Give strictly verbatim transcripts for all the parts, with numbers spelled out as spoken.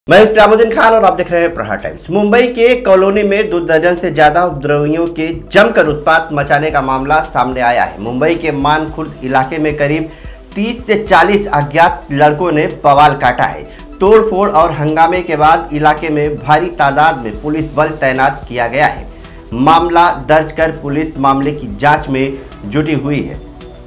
मैं इस्लामुद्दीन खान और आप देख रहे हैं प्रहार टाइम्स। मुंबई के कॉलोनी में दो दर्जन से ज्यादा उपद्रवियों के जमकर उत्पात मचाने का मामला सामने आया है। मुंबई के मानखुर्द इलाके में करीब तीस से चालीस अज्ञात लड़कों ने बवाल काटा है। तोड़फोड़ और हंगामे के बाद इलाके में भारी तादाद में पुलिस बल तैनात किया गया है। मामला दर्ज कर पुलिस मामले की जांच में जुटी हुई है।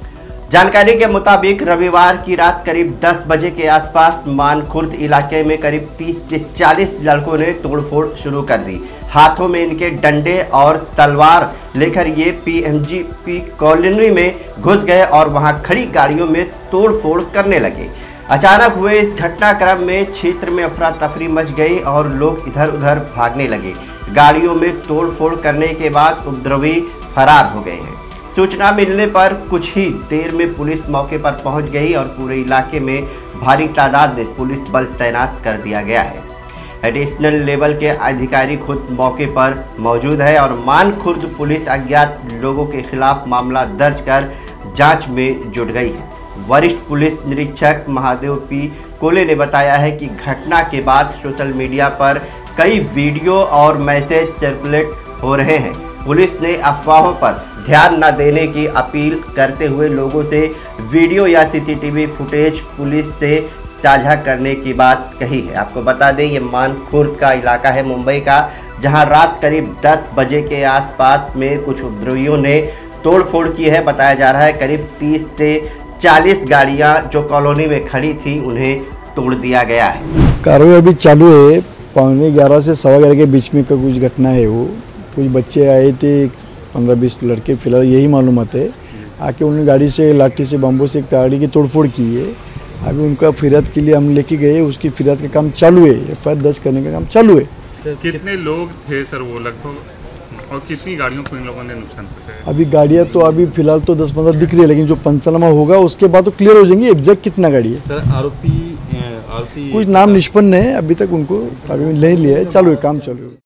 जानकारी के मुताबिक रविवार की रात करीब दस बजे के आसपास मानखुर्द इलाके में करीब तीस से चालीस लड़कों ने तोड़फोड़ शुरू कर दी। हाथों में इनके डंडे और तलवार लेकर ये पीएमजीपी कॉलोनी में घुस गए और वहां खड़ी गाड़ियों में तोड़फोड़ करने लगे। अचानक हुए इस घटनाक्रम में क्षेत्र में अफरा तफरी मच गई और लोग इधर उधर भागने लगे। गाड़ियों में तोड़फोड़ करने के बाद उपद्रवी फरार हो गए हैं। सूचना मिलने पर कुछ ही देर में पुलिस मौके पर पहुंच गई और पूरे इलाके में भारी तादाद में पुलिस बल तैनात कर दिया गया है। एडिशनल लेवल के अधिकारी खुद मौके पर मौजूद है और मानखुर्द पुलिस अज्ञात लोगों के खिलाफ मामला दर्ज कर जांच में जुट गई है। वरिष्ठ पुलिस निरीक्षक महादेव पी कोले ने बताया है कि घटना के बाद सोशल मीडिया पर कई वीडियो और मैसेज सर्कुलेट हो रहे हैं। पुलिस ने अफवाहों पर ध्यान न देने की अपील करते हुए लोगों से वीडियो या सीसीटीवी फुटेज पुलिस से साझा करने की बात कही है। आपको बता दें, ये मानखुर्द का इलाका है मुंबई का, जहां रात करीब दस बजे के आसपास में कुछ उपद्रवियों ने तोड़फोड़ की है। बताया जा रहा है करीब तीस से चालीस गाड़ियां जो कॉलोनी में खड़ी थी उन्हें तोड़ दिया गया है। कार्रवाई अभी चालू है। पौने ग्यारह से सवा ग्यारह के बीच में का कुछ घटना है। वो कुछ बच्चे आए थे, पंद्रह बीस लड़के, फिलहाल यही मालूमात है। आके उन्होंने गाड़ी से लाठी से बम्बों से एक गाड़ी की तोड़फोड़ की है। अभी उनका फिरियाद के लिए हम लेके गए, उसकी फिरियाद का काम चालू है, एफ आई आर दर्ज करने का काम चालू है। कितने लोग थे सर वो लगभग, और कितनी गाड़ियों को इन लोगों ने नुकसान पहुंचाया? अभी गाड़ियाँ तो अभी फिलहाल तो दस पंद्रह दिख रही है, लेकिन जो पंचनामा होगा उसके बाद तो क्लियर हो जाएंगे एग्जैक्ट कितना गाड़ी है। सर आरोपी आरोपी कुछ नाम निष्पन्न है, अभी तक उनको अभी नहीं लिया है, चालू है, काम चालू है।